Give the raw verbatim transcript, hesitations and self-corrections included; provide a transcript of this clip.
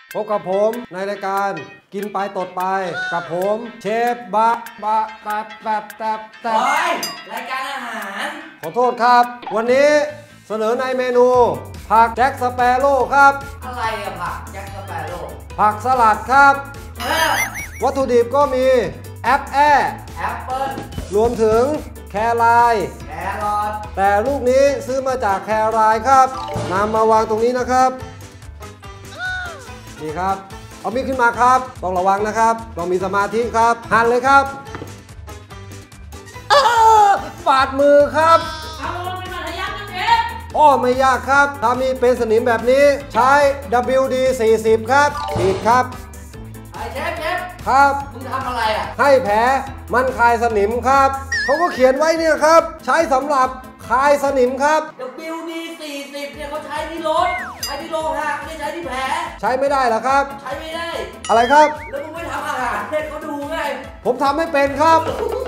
พบกับผมในรายการกินไปตดไปกับผมเชฟบะบะแตบแตบแตบแตบโอ้ยรายการอาหารขอโทษครับ วันนี้เสนอในเมนูผักแจ็คสเปโร่ครับอะไรอะผักแจ็คสเปโร่ผักสลัดครับเออวัตถุดิบก็มีแอปแอแอปเปิ้ลรวมถึงแครายแครอทแต่ลูกนี้ซื้อมาจากแครายครับนำมาวางตรงนี้นะครับนี่ครับเอามีดขึ้นมาครับต้องระวังนะครับต้องมีสมาธิครับหั่นเลยครับอ้าบาดมือครับเอาลงไปหน่อยทะยักนะเชฟอ้อไม่ยากครับถ้ามีเป็นสนิมแบบนี้ใช้ ดับเบิลยู ดี สี่สิบ ครับฉีดครับไอ้เชฟเชฟครับมึงทำอะไรอะให้แผลมันคลายสนิมครับเขาก็เขียนไว้เนี่ยครับใช้สำหรับคลายสนิมครับดับเบิลยู ดี สี่สิบเนี่ยเขาใช้ที่รถใช้ที่โลหะไม่ได้ใช้ที่แผลใช้ไม่ได้เหรอครับใช้ไม่ได้อะไรครับแล้วมึงไม่ทำอาหารให้เขาดูไงผมทำไม่เป็นครับโอ้โห